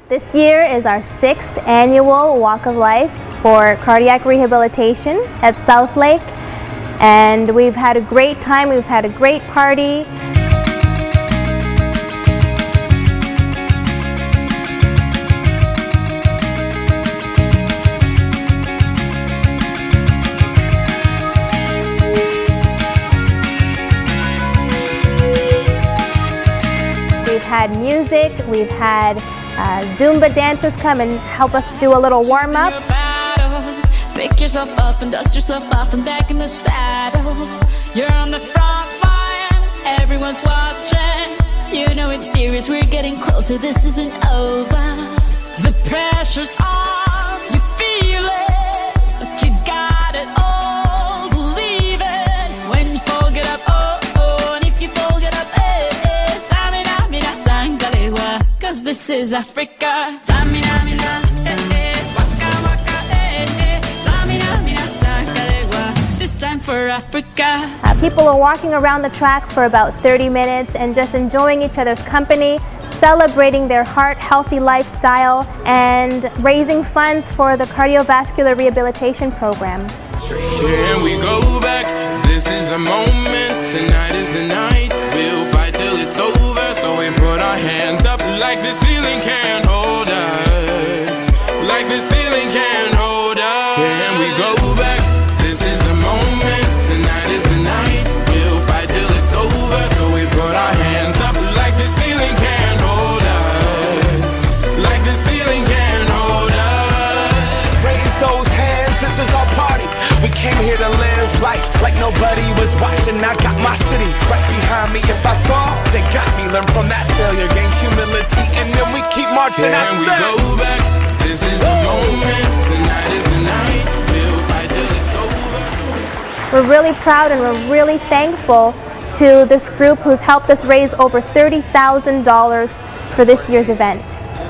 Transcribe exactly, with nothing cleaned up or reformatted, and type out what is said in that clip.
This year is our sixth annual Walk of Life for cardiac rehabilitation at Southlake, and we've had a great time. We've had a great party. We've had music, we've had uh, Zumba dancers come and help us do a little warm-up. Pick yourself up and dust yourself off and back in the saddle. You're on the front line, everyone's watching. You know it's serious, we're getting closer, this isn't over. The pressure's on, you feel it, but you got it all, believe it. When you fall, get up, oh, oh, and if you fall, get up, eh, eh. Tamina, mina, sangalewa, cause this is Africa. Tamina, mina, eh, eh, waka, waka, eh, eh. Tamina, mina, sangalewa, this time for Africa. Uh, people are walking around the track for about thirty minutes and just enjoying each other's company, celebrating their heart-healthy lifestyle, and raising funds for the cardiovascular rehabilitation program. Can we go back? This is the moment. Tonight is the night. We'll fight till it's over. So we put our hands up like the ceiling can't hold us. Like the ceiling can't hold us. Can we go back? This is the moment. Tonight is the night. We'll fight till it's over. So we put our hands up like the ceiling can't hold us. Like the ceiling can't hold us. Raise those hands, this is our party. We came here to live life like nobody was watching. I got my city right behind me. If I fall, they got me. Learn from that failure, gain humility, and then we keep marching. Can we go back? This is the moment. Tonight is the night. We'll fight till it's over. We're really proud and we're really thankful to this group who's helped us raise over thirty thousand dollars for this year's event.